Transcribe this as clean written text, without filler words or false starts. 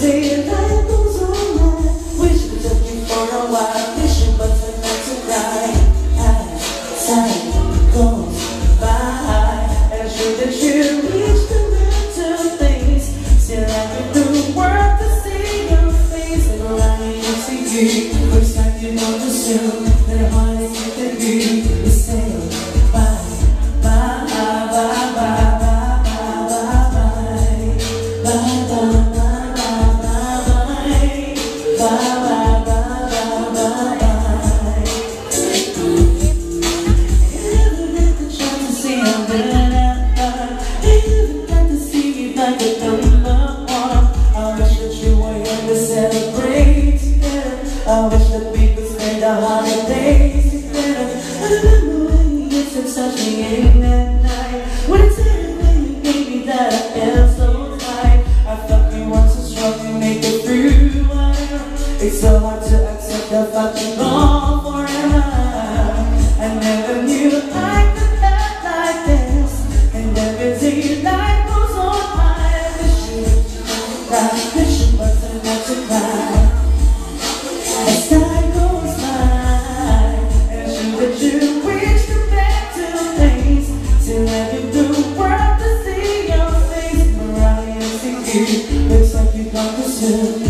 say life goes on. Wish it took you for a while, wishing but not to cry. Time goes by, and sure that you reach the mental things. Still I can do work to see your face, and lying to you. Looks like you know too soon that a heartache can be. You say bye, bye, bye, bye, bye, bye, bye, bye, bye, I wish that we could spend our holidays together. I remember when you used to touch me in that night, when it's when you gave me that I felt so tight. I felt you once so strong to make it through. It's so hard to accept the fact you're gone forever. I never knew I could love like this, and every day life goes on. I wish you but not to cry. As time goes by, and sure that you wish to back to things, to let you do work to see your face. Mariah Carey, looks like you've gone too soon.